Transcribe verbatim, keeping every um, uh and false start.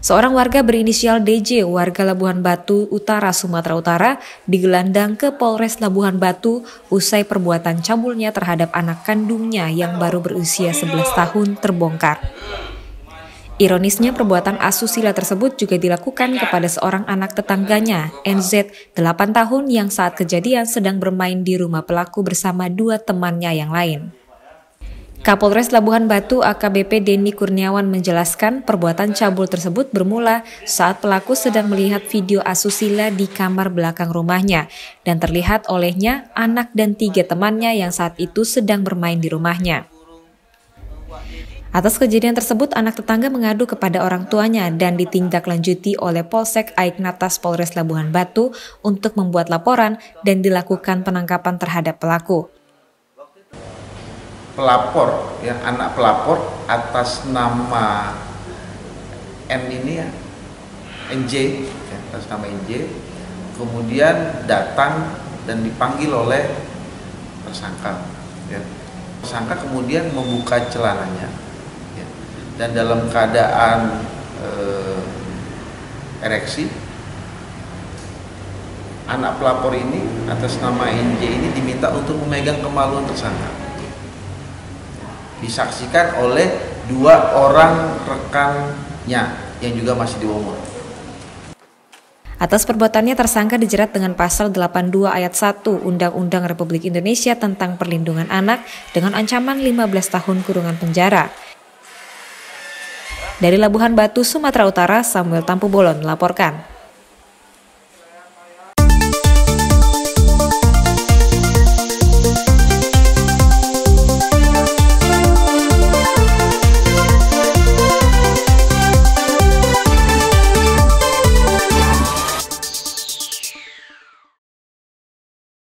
Seorang warga berinisial D J, warga Labuhan Batu Utara, Sumatera Utara, digelandang ke Polres Labuhan Batu usai perbuatan cabulnya terhadap anak kandungnya yang baru berusia sebelas tahun terbongkar. Ironisnya, perbuatan asusila tersebut juga dilakukan kepada seorang anak tetangganya, N Z, delapan tahun, yang saat kejadian sedang bermain di rumah pelaku bersama dua temannya yang lain. Kapolres Labuhan Batu A K B P Denny Kurniawan menjelaskan perbuatan cabul tersebut bermula saat pelaku sedang melihat video asusila di kamar belakang rumahnya dan terlihat olehnya anak dan tiga temannya yang saat itu sedang bermain di rumahnya. Atas kejadian tersebut, anak tetangga mengadu kepada orang tuanya dan ditindaklanjuti oleh Polsek Aiknatas Polres Labuhan Batu untuk membuat laporan dan dilakukan penangkapan terhadap pelaku. Pelapor, ya, anak pelapor atas nama N ini ya, N J, ya, atas nama N J, kemudian datang dan dipanggil oleh tersangka. Ya. Tersangka kemudian membuka celananya, ya, dan dalam keadaan eh, ereksi, anak pelapor ini atas nama N J ini diminta untuk memegang kemaluan tersangka. Disaksikan oleh dua orang rekannya yang juga masih di bawah umur. Atas perbuatannya, tersangka dijerat dengan pasal delapan puluh dua ayat satu Undang-Undang Republik Indonesia tentang Perlindungan Anak dengan ancaman lima belas tahun kurungan penjara. Dari Labuhan Batu, Sumatera Utara, Samuel Tampu Bolon melaporkan.